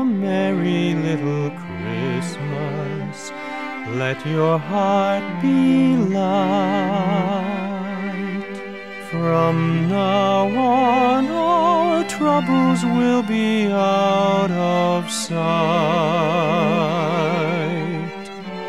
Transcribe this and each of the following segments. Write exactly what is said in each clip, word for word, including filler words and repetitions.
a merry little Christmas. Let your heart be light. From now on our troubles will be out of sight.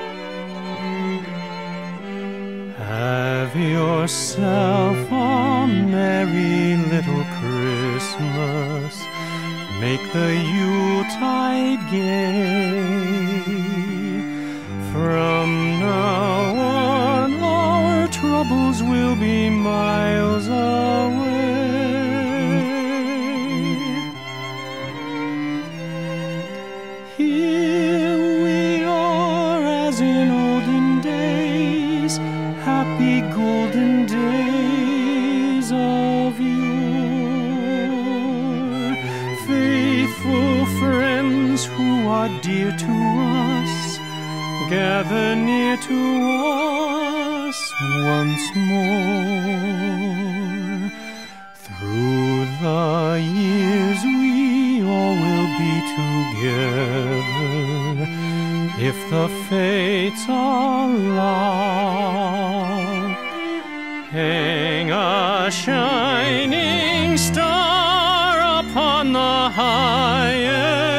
Have yourself a merry little Christmas. Make the Yuletide gay. From now on our troubles will be miles away. Here we are as in olden days, happy golden days of yore. Faithful friends who are dear to us, gather near to us once more. Through the years we all will be together, if the fates allow. Hang a shining star upon the highest